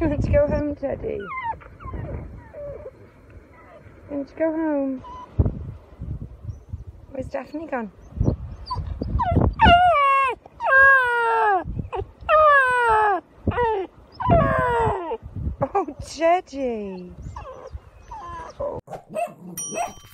Let's go home, Teddy. Let's go home. Where's Daphne gone? Oh, Teddy. Oh.